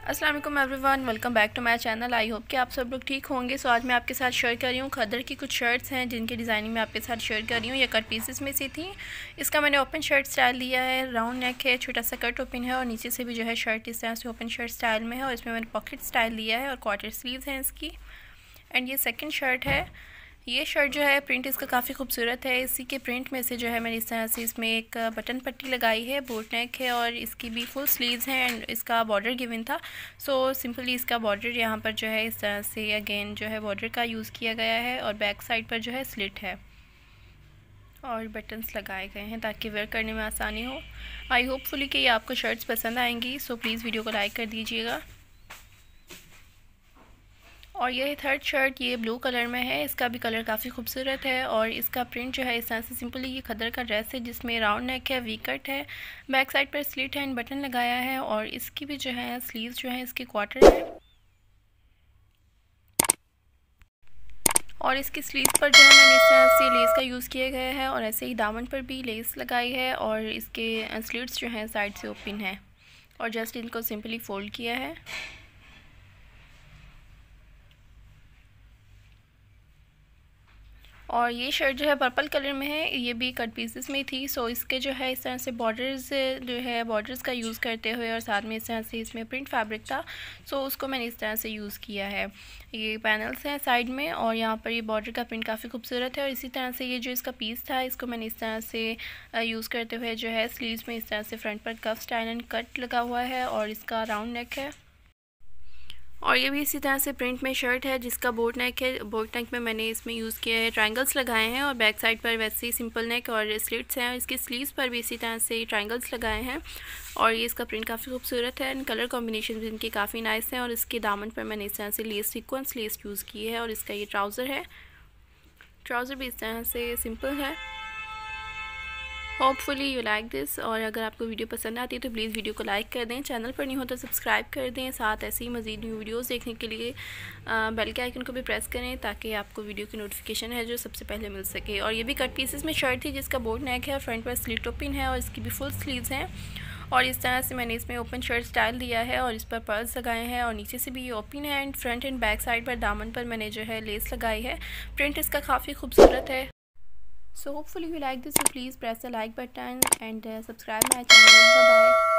अस्सलाम वालेकुम everyone, welcome back to my channel. I hope कि आप सब लोग ठीक होंगे। सो आज मैं आपके साथ शेयर कर रही हूँ खदर की कुछ शर्ट्स हैं जिनकी डिज़ाइनिंग मैं आपके साथ शेयर कर रही हूँ। ये कट पीसेस में से थी। इसका मैंने ओपन शर्ट स्टाइल लिया है, राउंड नेक है, छोटा सा कट ओपन है और नीचे से भी जो है शर्ट इस तरह से ओपन शर्ट स्टाइल में है और इसमें मैंने पॉकेट स्टाइल लिया है और क्वार्टर स्लीव्स हैं इसकी। एंड ये सेकेंड शर्ट है। ये शर्ट जो है प्रिंट इसका काफ़ी खूबसूरत है। इसी के प्रिंट में से जो है मैंने इस तरह से इसमें एक बटन पट्टी लगाई है, बोट नेक है और इसकी भी फुल स्लीव्स हैं एंड इसका बॉर्डर गिवन था। सो सिंपली इसका बॉर्डर यहाँ पर जो है इस तरह से अगेन जो है बॉर्डर का यूज़ किया गया है और बैक साइड पर जो है स्लिट है और बटन्स लगाए गए हैं ताकि वेयर करने में आसानी हो। आई होपफुली कि ये आपको शर्ट्स पसंद आएंगी। सो प्लीज़ वीडियो को लाइक कर दीजिएगा। और ये थर्ड शर्ट ये ब्लू कलर में है। इसका भी कलर काफ़ी खूबसूरत है और इसका प्रिंट जो है इस तरह से सिंपली ये खदर का ड्रेस है जिसमें राउंड नेक है, वी कट है, बैक साइड पर स्लिट है एंड बटन लगाया है और इसकी भी जो है स्लीव्स जो है इसकी क्वार्टर है और इसकी स्लीव्स पर जो है मैंने इस तरह से लेस का यूज़ किया गया है और ऐसे ही दामन पर भी लेस लगाई है और इसके स्लिट्स जो हैं साइड से ओपन है और जस्ट इनको सिंपली फोल्ड किया है। और ये शर्ट जो है पर्पल कलर में है, ये भी कट पीसेस में थी। सो इसके जो है इस तरह से बॉर्डर्स जो है बॉर्डर्स का यूज़ करते हुए और साथ में इस तरह से इसमें प्रिंट फैब्रिक था। सो उसको मैंने इस तरह से यूज़ किया है। ये पैनल्स हैं साइड में और यहाँ पर ये बॉर्डर का प्रिंट काफ़ी खूबसूरत है और इसी तरह से ये जो इसका पीस था इसको मैंने इस तरह से यूज़ करते हुए जो है स्लीव्स में इस तरह से फ्रंट पर कफ स्टाइल एंड कट लगा हुआ है और इसका राउंड नेक है। और ये भी इसी तरह से प्रिंट में शर्ट है जिसका बोट नेक है। बोट नेक में मैंने इसमें यूज़ किया है, ट्रायंगल्स लगाए हैं और बैक साइड पर वैसे ही सिंपल नेक और स्लिट्स हैं। इसकी स्लीव्स पर भी इसी तरह से ट्रायंगल्स लगाए हैं और ये इसका प्रिंट काफ़ी खूबसूरत है एंड कलर कॉम्बिनेशन भी इनके काफ़ी नाइस हैं। और इसके दामन पर मैंने इस तरह से लेस सीक्वेंस लेस यूज़ की है और इसका ये ट्राउज़र है। ट्राउज़र भी इस तरह से सिंपल है। Hopefully you like this. और अगर आपको वीडियो पसंद आती है तो प्लीज़ वीडियो को लाइक कर दें, चैनल पर नहीं हो तो सब्सक्राइब कर दें, साथ ऐसे ही मज़ीद न्यू वीडियोस देखने के लिए बेल के आइकन को भी प्रेस करें ताकि आपको वीडियो की नोटिफिकेशन है जो सबसे पहले मिल सके। और ये भी कट पीसेस में शर्ट थी जिसका बोट नेक है, फ्रंट पर स्लिट ओपन है और इसकी भी फुल स्लीव्स हैं और इस तरह से मैंने इसमें ओपन शर्ट स्टाइल दिया है और इस पर पर्ल्स लगाए हैं और नीचे से भी ये ओपन है and front and back side पर दामन पर मैंने जो है लेस लगाई है। प्रिंट इसका काफ़ी खूबसूरत है। So hopefully you like this, so please press the like button and subscribe my channel. Bye bye.